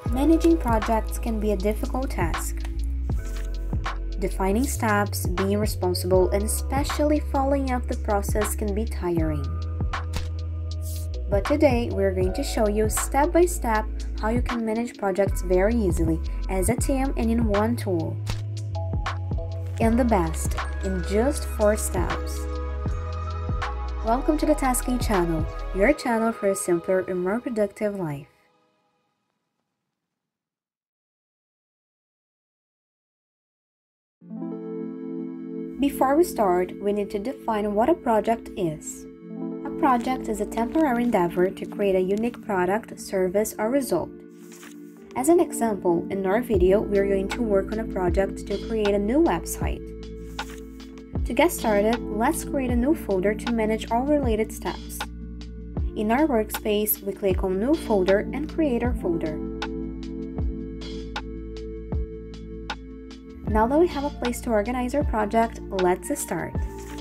Managing projects can be a difficult task. Defining steps, being responsible, and especially following up the process can be tiring. But today, we're going to show you step by step how you can manage projects very easily as a team and in one tool. And the best, in just 4 steps. Welcome to the Taskade channel, your channel for a simpler and more productive life. Before we start, we need to define what a project is. A project is a temporary endeavor to create a unique product, service, or result. As an example, in our video, we are going to work on a project to create a new website. To get started, let's create a new folder to manage all related steps. In our workspace, we click on New Folder and create our folder. Now that we have a place to organize our project, let's start.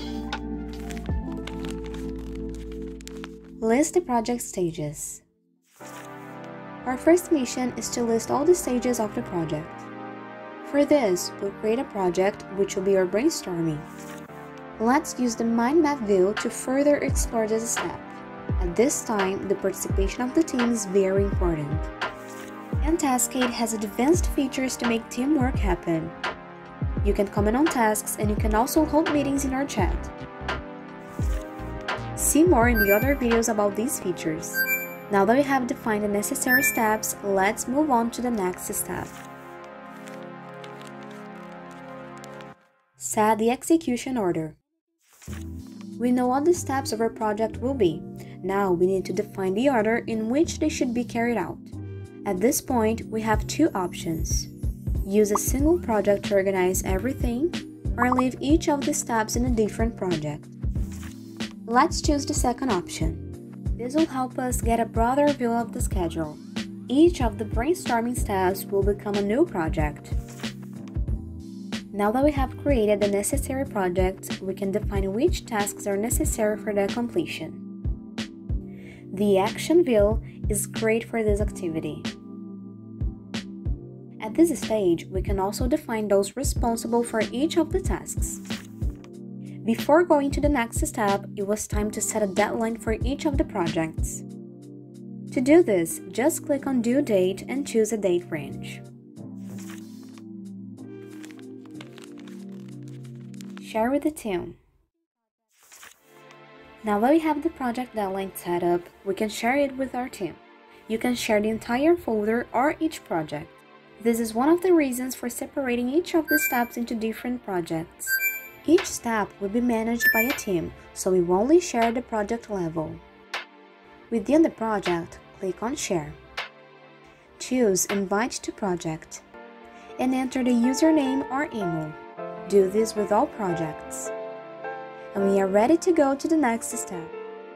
List the project stages. Our first mission is to list all the stages of the project. For this, we'll create a project which will be our brainstorming. Let's use the mind map view to further explore this step. At this time, the participation of the team is very important. And Taskade has advanced features to make teamwork happen. You can comment on tasks and you can also hold meetings in our chat. See more in the other videos about these features. Now that we have defined the necessary steps, let's move on to the next step. Set the execution order. We know what the steps of our project will be. Now we need to define the order in which they should be carried out. At this point, we have 2 options. Use a single project to organize everything, or leave each of the steps in a different project. Let's choose the second option. This will help us get a broader view of the schedule. Each of the brainstorming steps will become a new project. Now that we have created the necessary projects, we can define which tasks are necessary for their completion. The action view is great for this activity. At this stage, we can also define those responsible for each of the tasks. Before going to the next step, it was time to set a deadline for each of the projects. To do this, just click on Due Date and choose a date range. Share with the team. Now that we have the project deadline set up, we can share it with our team. You can share the entire folder or each project. This is one of the reasons for separating each of the steps into different projects. Each step will be managed by a team, so we will only share the project level. Within the project, click on Share. Choose Invite to Project and enter the username or email. Do this with all projects. And we are ready to go to the next step.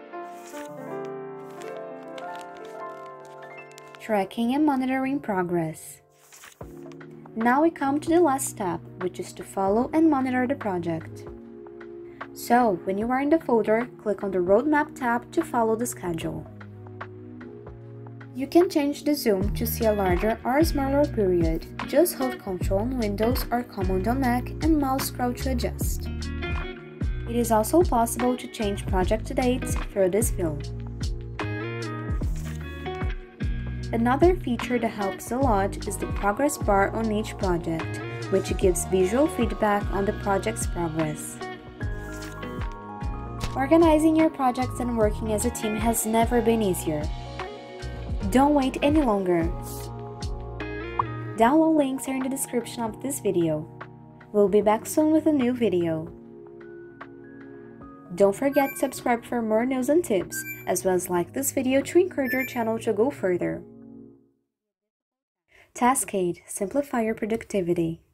Tracking and monitoring progress. Now we come to the last step, which is to follow and monitor the project. So, when you are in the folder, click on the Roadmap tab to follow the schedule. You can change the zoom to see a larger or smaller period. Just hold Ctrl on Windows or Command on Mac and mouse scroll to adjust. It is also possible to change project dates through this view. Another feature that helps a lot is the progress bar on each project, which gives visual feedback on the project's progress. Organizing your projects and working as a team has never been easier. Don't wait any longer. Download links are in the description of this video. We'll be back soon with a new video. Don't forget to subscribe for more news and tips, as well as like this video to encourage your channel to go further. Taskade, simplify your productivity.